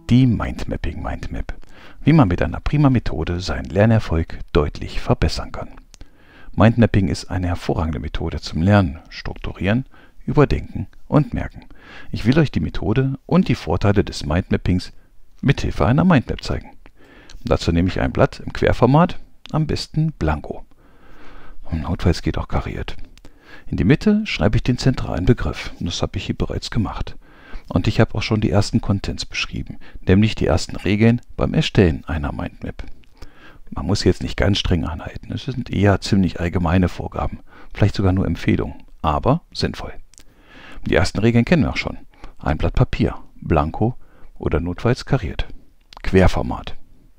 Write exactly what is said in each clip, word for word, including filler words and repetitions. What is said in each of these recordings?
Die Mindmapping Mindmap. Wie man mit einer prima Methode seinen Lernerfolg deutlich verbessern kann. Mindmapping ist eine hervorragende Methode zum Lernen, Strukturieren, Überdenken und Merken. Ich will euch die Methode und die Vorteile des Mindmappings mithilfe einer Mindmap zeigen. Dazu nehme ich ein Blatt im Querformat, am besten blanko. Notfalls geht auch kariert. In die Mitte schreibe ich den zentralen Begriff. Das habe ich hier bereits gemacht. Und ich habe auch schon die ersten Contents beschrieben, nämlich die ersten Regeln beim Erstellen einer Mindmap. Man muss jetzt nicht ganz streng anhalten. Es sind eher ziemlich allgemeine Vorgaben, vielleicht sogar nur Empfehlungen, aber sinnvoll. Die ersten Regeln kennen wir auch schon. Ein Blatt Papier, blanko oder notfalls kariert. Querformat.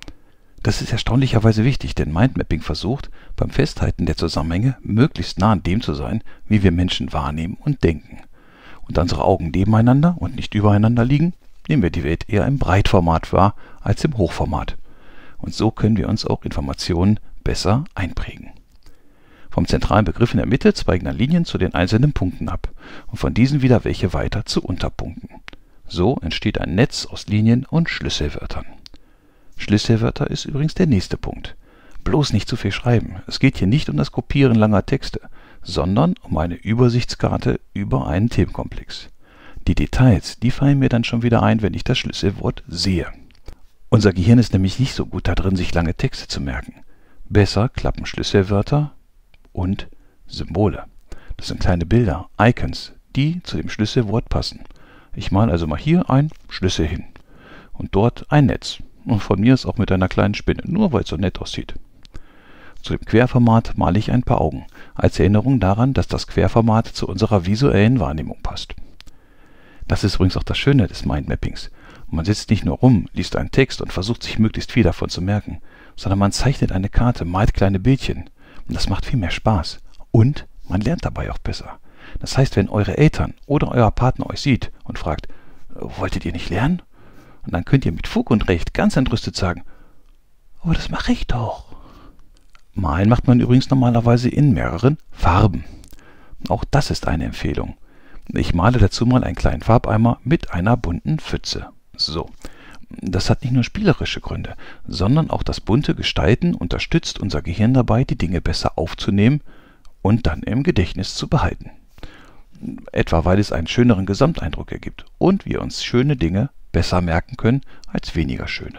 Das ist erstaunlicherweise wichtig, denn Mindmapping versucht, beim Festhalten der Zusammenhänge möglichst nah an dem zu sein, wie wir Menschen wahrnehmen und denken. Und da unsere Augen nebeneinander und nicht übereinander liegen, nehmen wir die Welt eher im Breitformat wahr als im Hochformat. Und so können wir uns auch Informationen besser einprägen. Vom zentralen Begriff in der Mitte zweigen dann Linien zu den einzelnen Punkten ab und von diesen wieder welche weiter zu Unterpunkten. So entsteht ein Netz aus Linien und Schlüsselwörtern. Schlüsselwörter ist übrigens der nächste Punkt. Bloß nicht zu viel schreiben. Es geht hier nicht um das Kopieren langer Texte, sondern um eine Übersichtskarte über einen Themenkomplex. Die Details, die fallen mir dann schon wieder ein, wenn ich das Schlüsselwort sehe. Unser Gehirn ist nämlich nicht so gut darin, sich lange Texte zu merken. Besser klappen Schlüsselwörter und Symbole. Das sind kleine Bilder, Icons, die zu dem Schlüsselwort passen. Ich male also mal hier ein Schlüssel hin und dort ein Netz. Und von mir ist auch mit einer kleinen Spinne, nur weil es so nett aussieht. Zu dem Querformat male ich ein paar Augen, als Erinnerung daran, dass das Querformat zu unserer visuellen Wahrnehmung passt. Das ist übrigens auch das Schöne des Mindmappings. Man sitzt nicht nur rum, liest einen Text und versucht sich möglichst viel davon zu merken, sondern man zeichnet eine Karte, malt kleine Bildchen. Und das macht viel mehr Spaß. Und man lernt dabei auch besser. Das heißt, wenn eure Eltern oder euer Partner euch sieht und fragt, wolltet ihr nicht lernen? Und dann könnt ihr mit Fug und Recht ganz entrüstet sagen, aber das mache ich doch. Malen macht man übrigens normalerweise in mehreren Farben. Auch das ist eine Empfehlung. Ich male dazu mal einen kleinen Farbeimer mit einer bunten Pfütze. So, das hat nicht nur spielerische Gründe, sondern auch das bunte Gestalten unterstützt unser Gehirn dabei, die Dinge besser aufzunehmen und dann im Gedächtnis zu behalten. Etwa weil es einen schöneren Gesamteindruck ergibt und wir uns schöne Dinge besser merken können als weniger schöne.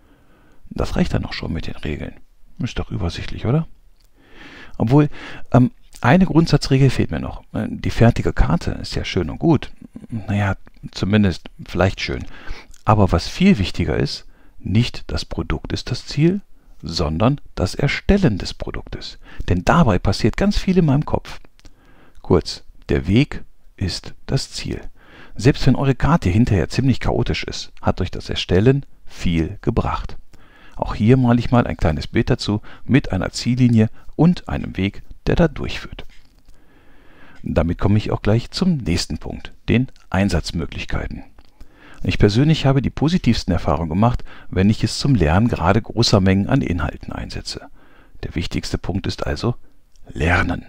Das reicht dann auch schon mit den Regeln. Ist doch übersichtlich, oder? Obwohl, ähm, eine Grundsatzregel fehlt mir noch. Die fertige Karte ist ja schön und gut. Naja, zumindest vielleicht schön. Aber was viel wichtiger ist, nicht das Produkt ist das Ziel, sondern das Erstellen des Produktes. Denn dabei passiert ganz viel in meinem Kopf. Kurz, der Weg ist das Ziel. Selbst wenn eure Karte hinterher ziemlich chaotisch ist, hat euch das Erstellen viel gebracht. Auch hier male ich mal ein kleines Bild dazu mit einer Ziellinie und einem Weg, der da durchführt. Damit komme ich auch gleich zum nächsten Punkt, den Einsatzmöglichkeiten. Ich persönlich habe die positivsten Erfahrungen gemacht, wenn ich es zum Lernen gerade großer Mengen an Inhalten einsetze. Der wichtigste Punkt ist also Lernen.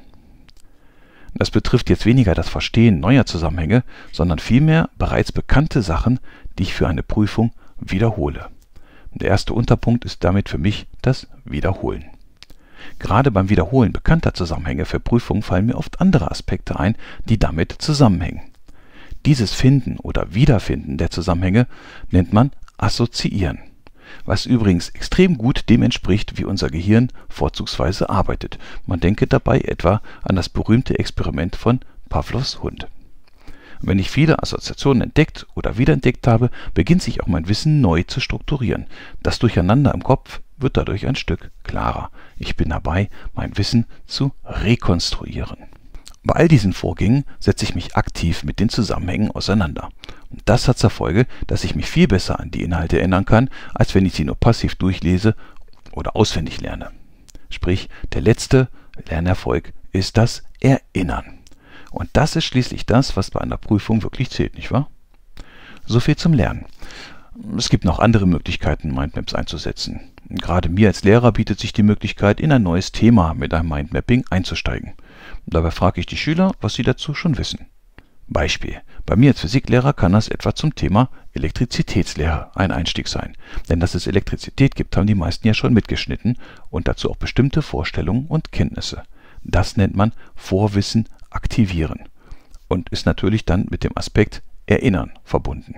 Das betrifft jetzt weniger das Verstehen neuer Zusammenhänge, sondern vielmehr bereits bekannte Sachen, die ich für eine Prüfung wiederhole. Der erste Unterpunkt ist damit für mich das Wiederholen. Gerade beim Wiederholen bekannter Zusammenhänge für Prüfungen fallen mir oft andere Aspekte ein, die damit zusammenhängen. Dieses Finden oder Wiederfinden der Zusammenhänge nennt man Assoziieren, was übrigens extrem gut dem entspricht, wie unser Gehirn vorzugsweise arbeitet. Man denke dabei etwa an das berühmte Experiment von Pavlovs Hund. Wenn ich viele Assoziationen entdeckt oder wiederentdeckt habe, beginnt sich auch mein Wissen neu zu strukturieren. Das Durcheinander im Kopf wird dadurch ein Stück klarer. Ich bin dabei, mein Wissen zu rekonstruieren. Bei all diesen Vorgängen setze ich mich aktiv mit den Zusammenhängen auseinander. Und das hat zur Folge, dass ich mich viel besser an die Inhalte erinnern kann, als wenn ich sie nur passiv durchlese oder auswendig lerne. Sprich, der letzte Lernerfolg ist das Erinnern. Und das ist schließlich das, was bei einer Prüfung wirklich zählt, nicht wahr? So viel zum Lernen. Es gibt noch andere Möglichkeiten, Mindmaps einzusetzen. Gerade mir als Lehrer bietet sich die Möglichkeit, in ein neues Thema mit einem Mindmapping einzusteigen. Dabei frage ich die Schüler, was sie dazu schon wissen. Beispiel. Bei mir als Physiklehrer kann das etwa zum Thema Elektrizitätslehre ein Einstieg sein. Denn dass es Elektrizität gibt, haben die meisten ja schon mitgeschnitten und dazu auch bestimmte Vorstellungen und Kenntnisse. Das nennt man Vorwissen aktivieren und ist natürlich dann mit dem Aspekt Erinnern verbunden.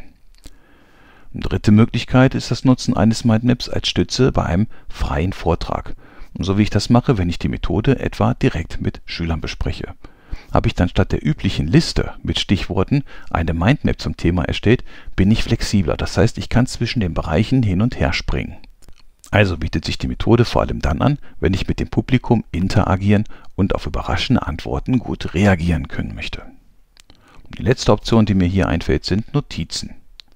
Eine dritte Möglichkeit ist das Nutzen eines Mindmaps als Stütze bei einem freien Vortrag. So wie ich das mache, wenn ich die Methode etwa direkt mit Schülern bespreche. Habe ich dann statt der üblichen Liste mit Stichworten eine Mindmap zum Thema erstellt, bin ich flexibler. Das heißt, ich kann zwischen den Bereichen hin und her springen. Also bietet sich die Methode vor allem dann an, wenn ich mit dem Publikum interagieren und auf überraschende Antworten gut reagieren können möchte. Die letzte Option, die mir hier einfällt, sind Notizen.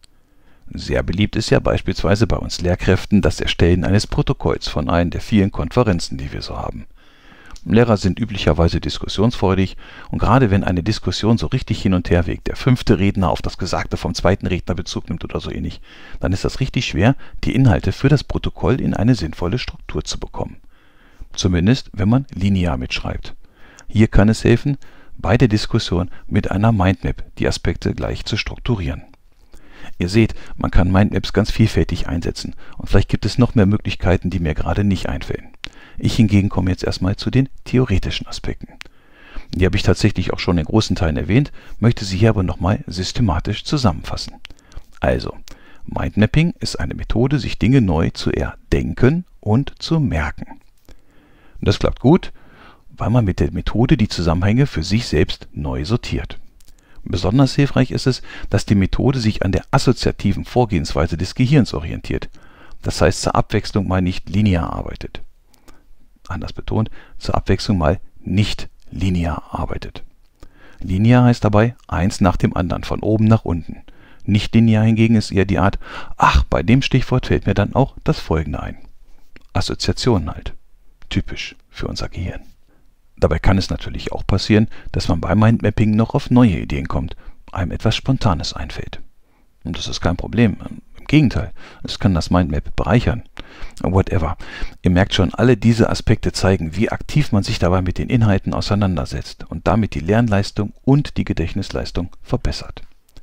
Sehr beliebt ist ja beispielsweise bei uns Lehrkräften das Erstellen eines Protokolls von einer der vielen Konferenzen, die wir so haben. Lehrer sind üblicherweise diskussionsfreudig und gerade wenn eine Diskussion so richtig hin und her wägt, der fünfte Redner auf das Gesagte vom zweiten Redner Bezug nimmt oder so ähnlich, dann ist das richtig schwer, die Inhalte für das Protokoll in eine sinnvolle Struktur zu bekommen. Zumindest, wenn man linear mitschreibt. Hier kann es helfen, bei der Diskussion mit einer Mindmap die Aspekte gleich zu strukturieren. Ihr seht, man kann Mindmaps ganz vielfältig einsetzen und vielleicht gibt es noch mehr Möglichkeiten, die mir gerade nicht einfallen. Ich hingegen komme jetzt erstmal zu den theoretischen Aspekten. Die habe ich tatsächlich auch schon in großen Teilen erwähnt, möchte sie hier aber nochmal systematisch zusammenfassen. Also, Mindmapping ist eine Methode, sich Dinge neu zu erdenken und zu merken. Und das klappt gut, weil man mit der Methode die Zusammenhänge für sich selbst neu sortiert. Besonders hilfreich ist es, dass die Methode sich an der assoziativen Vorgehensweise des Gehirns orientiert. Das heißt, zur Abwechslung mal nicht linear arbeitet. Anders betont, zur Abwechslung mal nicht linear arbeitet. Linear heißt dabei eins nach dem anderen, von oben nach unten. Nicht linear hingegen ist eher die Art, ach, bei dem Stichwort fällt mir dann auch das Folgende ein. Assoziationen halt. Typisch für unser Gehirn. Dabei kann es natürlich auch passieren, dass man beim Mindmapping noch auf neue Ideen kommt, einem etwas Spontanes einfällt. Und das ist kein Problem. Im Gegenteil, es kann das Mindmap bereichern. Whatever. Ihr merkt schon, alle diese Aspekte zeigen, wie aktiv man sich dabei mit den Inhalten auseinandersetzt und damit die Lernleistung und die Gedächtnisleistung verbessert.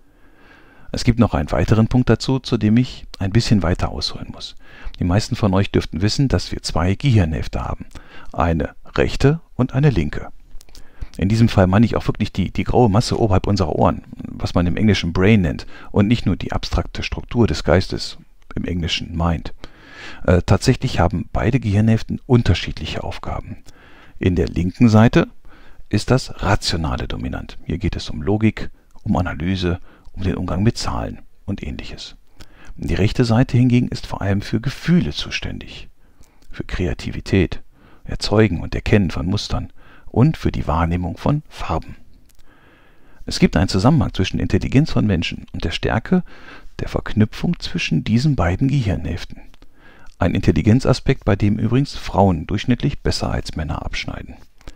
Es gibt noch einen weiteren Punkt dazu, zu dem ich ein bisschen weiter ausholen muss. Die meisten von euch dürften wissen, dass wir zwei Gehirnhälfte haben. Eine rechte und eine linke. In diesem Fall meine ich auch wirklich die, die graue Masse oberhalb unserer Ohren, was man im Englischen Brain nennt, und nicht nur die abstrakte Struktur des Geistes, im Englischen Mind. Äh, tatsächlich haben beide Gehirnhälften unterschiedliche Aufgaben. In der linken Seite ist das Rationale dominant. Hier geht es um Logik, um Analyse, um den Umgang mit Zahlen und ähnliches. Die rechte Seite hingegen ist vor allem für Gefühle zuständig, für Kreativität, Erzeugen und Erkennen von Mustern und für die Wahrnehmung von Farben. Es gibt einen Zusammenhang zwischen Intelligenz von Menschen und der Stärke der Verknüpfung zwischen diesen beiden Gehirnhälften. Ein Intelligenzaspekt, bei dem übrigens Frauen durchschnittlich besser als Männer abschneiden.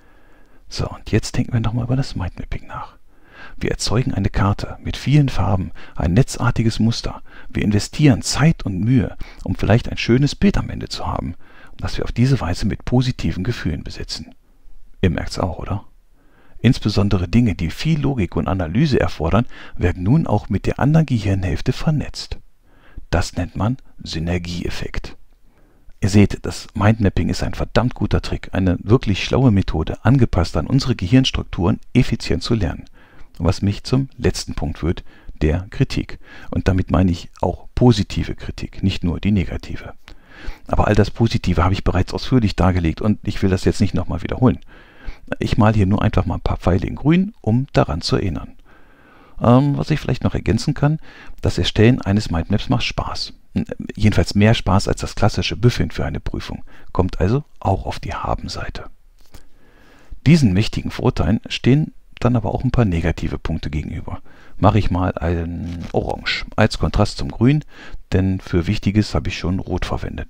So, und jetzt denken wir nochmal über das Mindmapping nach. Wir erzeugen eine Karte mit vielen Farben, ein netzartiges Muster. Wir investieren Zeit und Mühe, um vielleicht ein schönes Bild am Ende zu haben, das wir auf diese Weise mit positiven Gefühlen besetzen. Ihr merkt's auch, oder? Insbesondere Dinge, die viel Logik und Analyse erfordern, werden nun auch mit der anderen Gehirnhälfte vernetzt. Das nennt man Synergieeffekt. Ihr seht, das Mindmapping ist ein verdammt guter Trick, eine wirklich schlaue Methode, angepasst an unsere Gehirnstrukturen effizient zu lernen. Was mich zum letzten Punkt führt, der Kritik. Und damit meine ich auch positive Kritik, nicht nur die negative. Aber all das Positive habe ich bereits ausführlich dargelegt und ich will das jetzt nicht nochmal wiederholen. Ich male hier nur einfach mal ein paar Pfeile in grün, um daran zu erinnern. Ähm, was ich vielleicht noch ergänzen kann, das Erstellen eines Mindmaps macht Spaß. Jedenfalls mehr Spaß als das klassische Büffeln für eine Prüfung, kommt also auch auf die Haben-Seite. Diesen mächtigen Vorteilen stehen dann aber auch ein paar negative Punkte gegenüber. Mache ich mal ein Orange als Kontrast zum Grün, denn für Wichtiges habe ich schon Rot verwendet.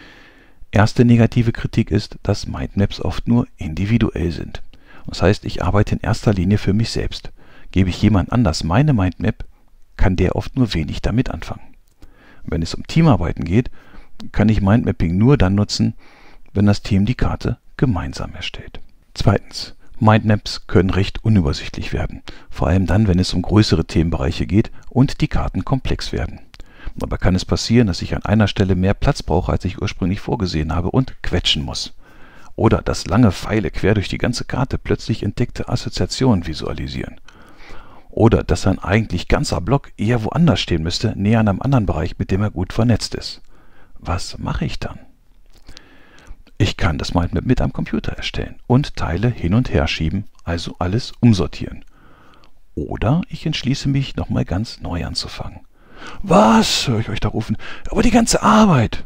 Erste negative Kritik ist, dass Mindmaps oft nur individuell sind. Das heißt, ich arbeite in erster Linie für mich selbst. Gebe ich jemand anders meine Mindmap, kann der oft nur wenig damit anfangen. Wenn es um Teamarbeiten geht, kann ich Mindmapping nur dann nutzen, wenn das Team die Karte gemeinsam erstellt. Zweitens. Mindmaps können recht unübersichtlich werden, vor allem dann, wenn es um größere Themenbereiche geht und die Karten komplex werden. Dabei kann es passieren, dass ich an einer Stelle mehr Platz brauche, als ich ursprünglich vorgesehen habe und quetschen muss. Oder dass lange Pfeile quer durch die ganze Karte plötzlich entdeckte Assoziationen visualisieren. Oder dass ein eigentlich ganzer Block eher woanders stehen müsste, näher an einem anderen Bereich, mit dem er gut vernetzt ist. Was mache ich dann? Ich kann das Mindmap mit am Computer erstellen und Teile hin und her schieben, also alles umsortieren. Oder ich entschließe mich, nochmal ganz neu anzufangen. Was, höre ich euch da rufen, aber die ganze Arbeit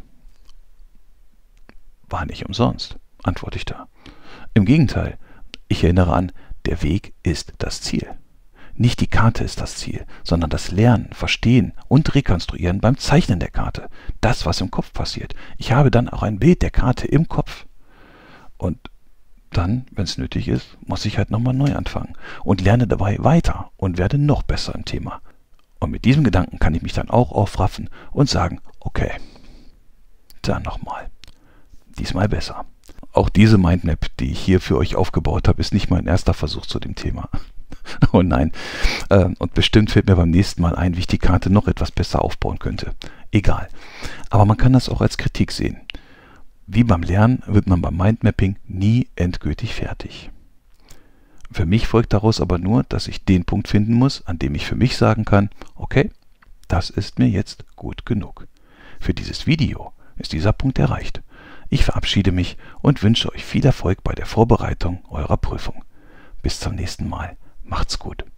war nicht umsonst, antworte ich da. Im Gegenteil, ich erinnere an, der Weg ist das Ziel. Nicht die Karte ist das Ziel, sondern das Lernen, Verstehen und Rekonstruieren beim Zeichnen der Karte. Das, was im Kopf passiert. Ich habe dann auch ein Bild der Karte im Kopf. Und dann, wenn es nötig ist, muss ich halt nochmal neu anfangen und lerne dabei weiter und werde noch besser im Thema. Und mit diesem Gedanken kann ich mich dann auch aufraffen und sagen, okay, dann nochmal. Diesmal besser. Auch diese Mindmap, die ich hier für euch aufgebaut habe, ist nicht mein erster Versuch zu dem Thema. Oh nein. Und bestimmt fällt mir beim nächsten Mal ein, wie ich die Karte noch etwas besser aufbauen könnte. Egal. Aber man kann das auch als Kritik sehen. Wie beim Lernen wird man beim Mindmapping nie endgültig fertig. Für mich folgt daraus aber nur, dass ich den Punkt finden muss, an dem ich für mich sagen kann, okay, das ist mir jetzt gut genug. Für dieses Video ist dieser Punkt erreicht. Ich verabschiede mich und wünsche euch viel Erfolg bei der Vorbereitung eurer Prüfung. Bis zum nächsten Mal. Macht's gut.